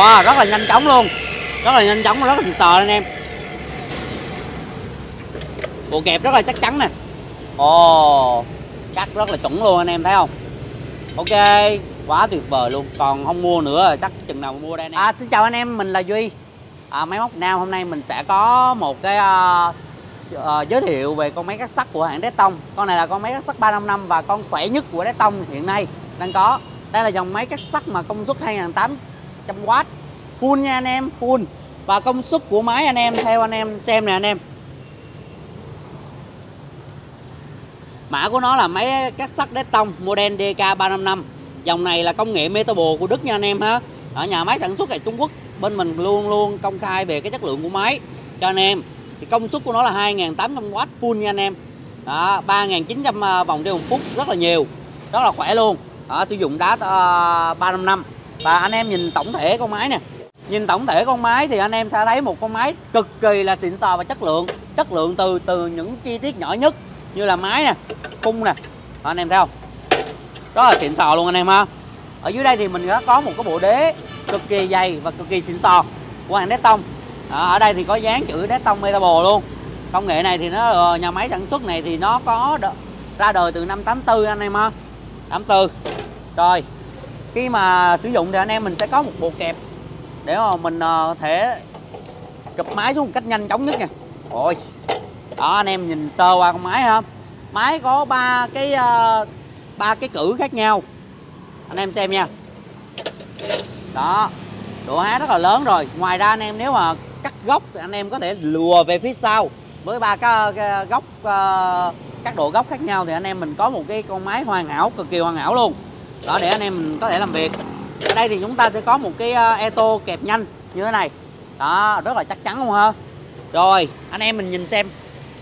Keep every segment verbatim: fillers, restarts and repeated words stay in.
Wow, rất là nhanh chóng luôn, rất là nhanh chóng, rất là xịn sò anh em. Bộ kẹp rất là chắc chắn nè. Ồ, cắt rất là chuẩn luôn anh em thấy không? Ok, quá tuyệt vời luôn. Còn không mua nữa chắc chừng nào mua đây anh em. À, xin chào anh em, mình là Duy, à, Máy Móc Việt Nam. Hôm nay mình sẽ có một cái uh, uh, giới thiệu về con máy cắt sắt của hãng Deston. Con này là con máy cắt sắt ba năm năm và con khỏe nhất của Deston hiện nay đang có. Đây là dòng máy cắt sắt mà công suất hai nghìn tám trăm oát full nha anh em, full. Và công suất của máy anh em theo anh em xem nè anh em. Mã của nó là máy cắt sắt Deston model D K ba năm năm. Dòng này là công nghệ Metabo của Đức nha anh em ha. Ở nhà máy sản xuất tại Trung Quốc. Bên mình luôn luôn công khai về cái chất lượng của máy cho anh em. Thì công suất của nó là hai nghìn tám trăm oát full nha anh em. Đó, ba nghìn chín trăm vòng trên một phút, rất là nhiều, rất là khỏe luôn. Đó, sử dụng đá uh, ba năm năm. Và anh em nhìn tổng thể con máy nè. Nhìn tổng thể con máy thì anh em sẽ thấy một con máy cực kỳ là xịn sò và chất lượng. Chất lượng từ từ những chi tiết nhỏ nhất như là máy nè, khung nè. Đó, anh em thấy không? Rất là xịn sò luôn anh em ha. Ở dưới đây thì mình đã có một cái bộ đế cực kỳ dày và cực kỳ xịn sò của hãng Deston. Ở đây thì có dán chữ Deston Metabo luôn. Công nghệ này thì nó nhà máy sản xuất này thì nó có ra đời từ năm tám tư anh em ha. tám tư. Rồi, khi mà sử dụng thì anh em mình sẽ có một bộ kẹp để mà mình uh, thể cụp máy xuống một cách nhanh chóng nhất nha. Ôi. Đó, anh em nhìn sơ qua con máy ha. Máy có ba cái uh, ba cái cử khác nhau. Anh em xem nha. Đó, độ há rất là lớn rồi. Ngoài ra anh em nếu mà cắt góc thì anh em có thể lùa về phía sau với ba cái, cái góc uh, các độ góc khác nhau thì anh em mình có một cái con máy hoàn hảo, cực kỳ hoàn hảo luôn. Đó, để anh em mình có thể làm việc. Ở đây thì chúng ta sẽ có một cái uh, eto kẹp nhanh như thế này. Đó, rất là chắc chắn luôn ha. Rồi, anh em mình nhìn xem.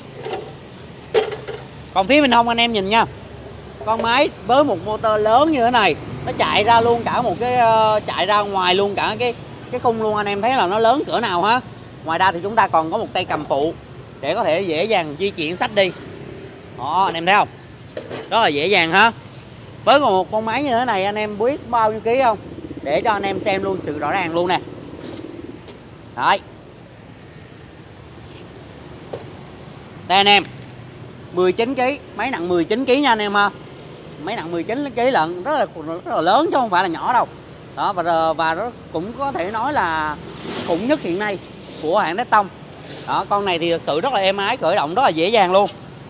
Còn phía bên hông anh em nhìn nha. Con máy với một motor lớn như thế này, nó chạy ra luôn cả một cái uh, chạy ra ngoài luôn cả cái cái khung luôn, anh em thấy là nó lớn cỡ nào ha. Ngoài ra thì chúng ta còn có một tay cầm phụ để có thể dễ dàng di chuyển sách đi. Đó, anh em thấy không? Rất là dễ dàng ha. Với một con máy như thế này anh em biết bao nhiêu ký không? Để cho anh em xem luôn sự rõ ràng luôn nè. Đấy. Đây anh em, mười chín ký, máy nặng mười chín ký nha anh em ha. Máy nặng mười chín ký lận, rất là rất là lớn chứ không phải là nhỏ đâu. Đó, và và nó cũng có thể nói là khủng nhất hiện nay của hãng Deston. Đó, con này thì thực sự rất là êm ái, khởi động rất là dễ dàng luôn.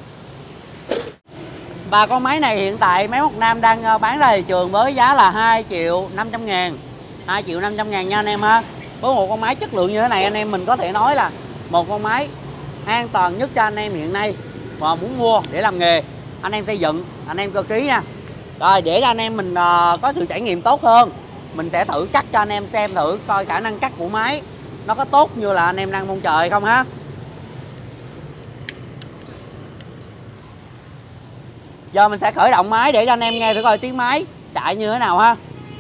Và con máy này hiện tại Máy Móc Việt Nam đang bán ra thị trường với giá là hai triệu năm trăm ngàn. hai triệu năm trăm ngàn nha anh em ha. Với một con máy chất lượng như thế này anh em mình có thể nói là một con máy an toàn nhất cho anh em hiện nay và muốn mua để làm nghề, anh em xây dựng, anh em cơ khí nha. Rồi, để cho anh em mình uh, có sự trải nghiệm tốt hơn, mình sẽ thử cắt cho anh em xem thử coi khả năng cắt của máy nó có tốt như là anh em đang mong chờ hay không ha. Giờ mình sẽ khởi động máy để cho anh em nghe thử coi tiếng máy chạy như thế nào ha.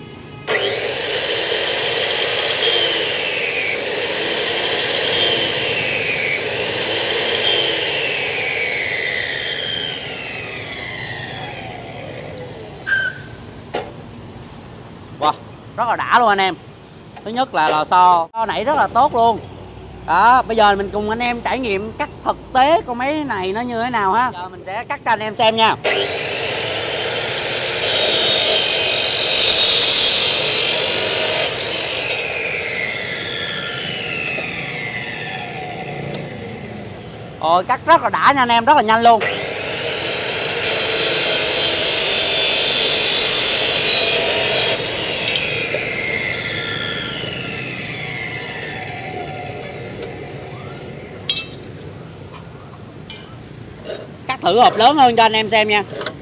Wow, rất là đã luôn anh em. Thứ nhất là lò xo nãy rất là tốt luôn. Đó, bây giờ mình cùng anh em trải nghiệm cắt thực tế con máy này nó như thế nào ha. Giờ mình sẽ cắt cho anh em xem nha. Rồi, cắt rất là đã nha anh em, rất là nhanh luôn. Cắt thử hộp lớn hơn cho anh em xem nha.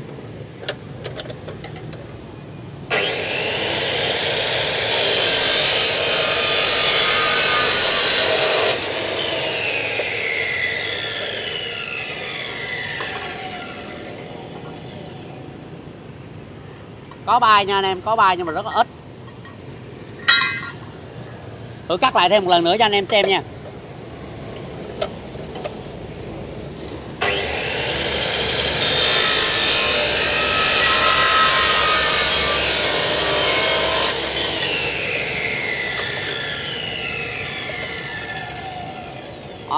Có bay nha anh em, có bay nhưng mà rất là ít. Thử cắt lại thêm một lần nữa cho anh em xem nha.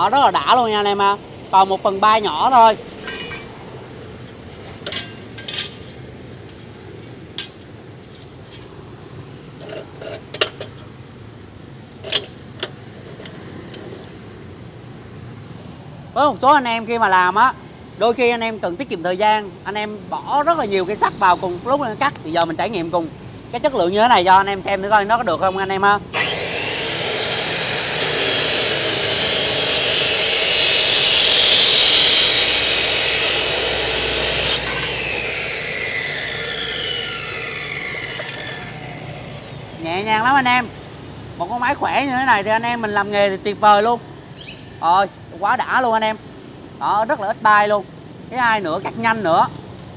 Đó, rất là đã luôn nha anh em ha. Còn một phần ba nhỏ thôi. Với một số anh em khi mà làm á, đôi khi anh em cần tiết kiệm thời gian, anh em bỏ rất là nhiều cái sắt vào cùng lúc anh cắt. Thì giờ mình trải nghiệm cùng cái chất lượng như thế này cho anh em xem thử coi nó có được không anh em ha. Nhẹ nhàng lắm anh em. Một con máy khỏe như thế này thì anh em mình làm nghề thì tuyệt vời luôn. Rồi, quá đã luôn anh em. Đó, rất là ít bay luôn. Thứ hai nữa, cắt nhanh nữa.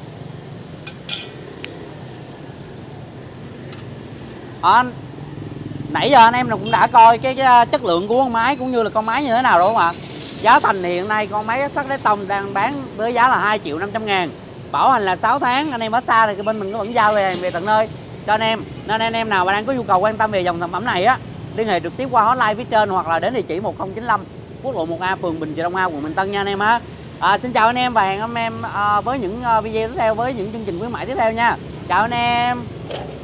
Đó, nãy giờ anh em cũng đã coi cái, cái chất lượng của con máy cũng như là con máy như thế nào rồi không ạ? Giá thành thì hiện nay con máy sắt đáy tông đang bán với giá là hai triệu năm trăm ngàn. Bảo hành là sáu tháng, anh em ở xa thì bên mình có vẫn giao về về tận nơi cho anh em. Nên anh em nào mà đang có nhu cầu quan tâm về dòng sản phẩm này á, liên hệ trực tiếp qua hotline phía trên hoặc là đến địa chỉ một không chín lăm quốc lộ một A, phường Bình Trị Đông A, quận Bình Tân nha anh em ha. À, xin chào anh em và hẹn anh em à, với những video tiếp theo, với những chương trình khuyến mãi tiếp theo nha. Chào anh em.